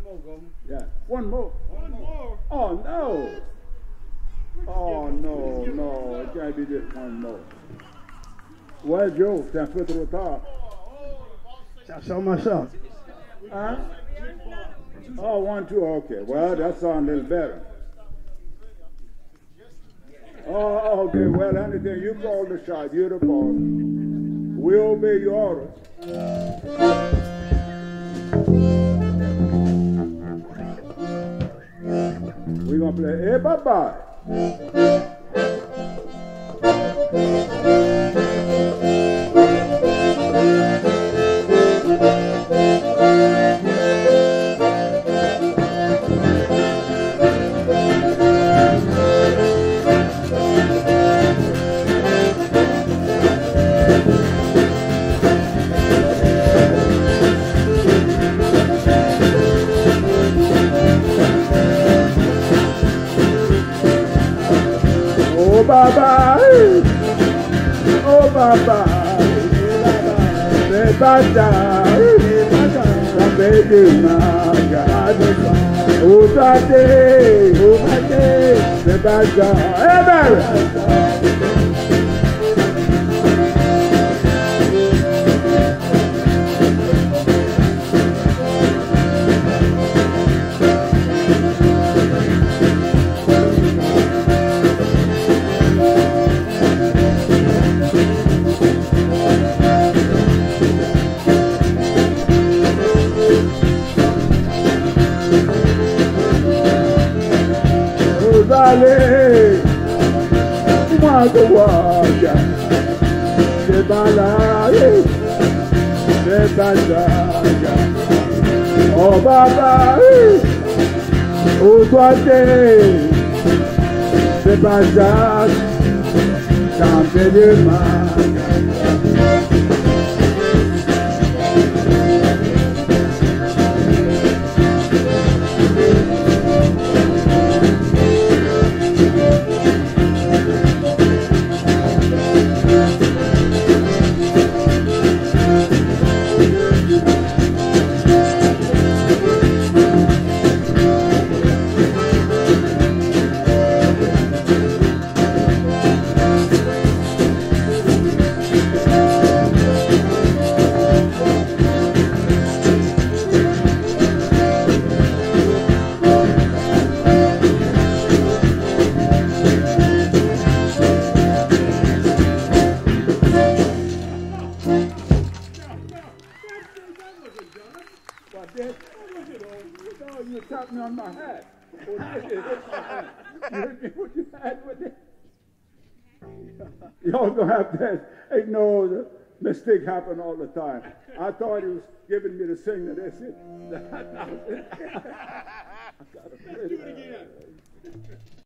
Yeah, one more. Oh, no. Oh, no, no. It can't be just one more. Well, Joe, ten foot to the top. I saw myself. Huh? Oh, 1, 2. Okay. Well, that sounds a little better. Oh, okay. Well, anything. You call the shot. You're the boss. We obey your orders. We're going to play Hey Bye-Bye. Oh, bye-bye. Oh, bye-bye. Say bye-bye. Baby, my God. Oh, Sunday. Oh, my day. Say bye-bye. Hey, baby. Vale, quando guarda, se ballare, se ballare, oh baba, oh guarda, se ballare, sempre di mano. You tapped me on my hat. Oh, you hit my hat. You hit me with your hat with it. Y'all gonna have that. Ain't no mistake happen all the time. I thought he was giving me the sing that this is. I got it.